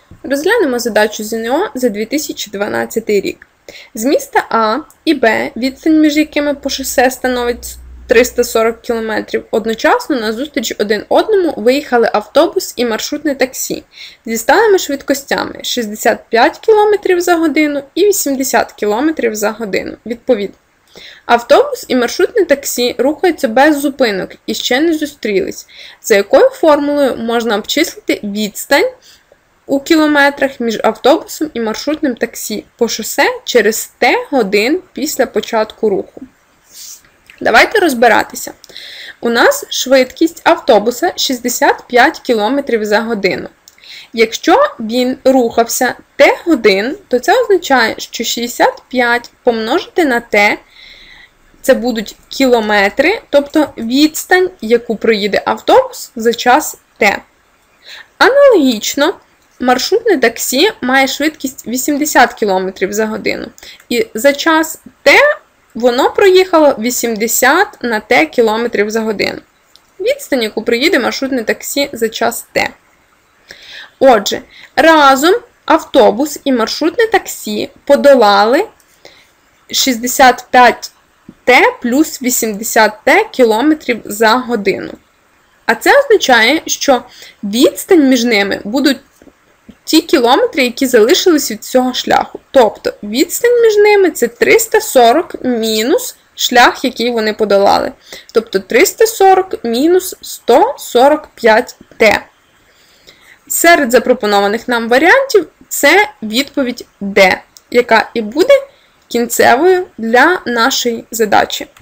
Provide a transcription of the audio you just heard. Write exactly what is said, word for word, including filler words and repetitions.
Розглянемо задачу з ен о за дві тисячі дванадцятий рік. З міста А і Б, відстань між якими по шосе становить триста сорок кілометрів, одночасно на зустріч один одному виїхали автобус і маршрутне таксі зі сталими швидкостями шістдесят п'ять кілометрів за годину і вісімдесят кілометрів за годину, відповідно. Автобус і маршрутне таксі рухаються без зупинок і ще не зустрілись. За якою формулою можна обчислити відстань у кілометрах між автобусом і маршрутним таксі по шосе через Т годин після початку руху? Давайте розбиратися. У нас швидкість автобуса шістдесят п'ять кілометрів за годину. Якщо він рухався Т годин, то це означає, що шістдесят п'ять помножити на Т – це будуть кілометри, тобто відстань, яку проїде автобус за час Т. Аналогічно, маршрутне таксі має швидкість вісімдесят кілометрів за годину. І за час Т воно проїхало вісімдесят на Т кілометрів за годину. Відстань, яку проїде маршрутне таксі за час Т. Отже, разом автобус і маршрутне таксі подолали шістдесят п'ять Т плюс вісімдесят Т кілометрів за годину. А це означає, що відстань між ними будуть ті кілометри, які залишились від цього шляху. Тобто, відстань між ними – це триста сорок мінус шлях, який вони подолали. Тобто, триста сорок мінус сто сорок п'ять Т. Серед запропонованих нам варіантів це відповідь Д, яка і буде кінцевою для нашої задачі.